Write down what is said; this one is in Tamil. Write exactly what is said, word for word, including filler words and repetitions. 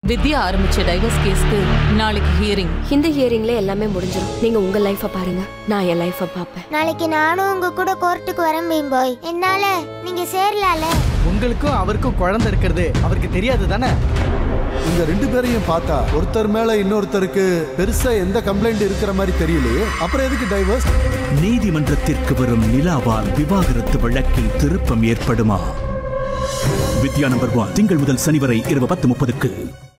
வித்யா ஆரம்பிச்ச டைவர்ஸ் கேஸ்க்கு நாளைக்கு ஹியரிங். இந்த ஹியரிங்ல எல்லாமே முடிஞ்சிடும். நீங்க உங்க லைஃப பாருங்க, நான் என் லைஃப பாப்பேன். நாளைக்கு நானும் உங்க கூட கோர்ட்டுக்கு வரேன் பீம்பாய். என்னால நீங்க சேரலால. உங்களுக்கும் அவருக்கும் குழந்தை இருக்கிறது அவருக்கு தெரியாது தானே? இந்த ரெண்டு பேரையும் பார்த்தா ஒருத்தர் மேல இன்னொருத்தருக்கு பெருசா எந்த கம்ப்ளைண்ட் இருக்கிற மாதிரி தெரியலையே. அப்புறம் எதுக்கு டைவர்ஸ்? நீதிமன்றத்திற்கு வரும் நிலாவால் விவாகரத்து வழக்கில் திருப்பம் ஏற்படுமா? வித்யா நம்பர் ஒன் திங்கள் முதல் சனி வரை இரவு பத்து முப்பதுக்கு.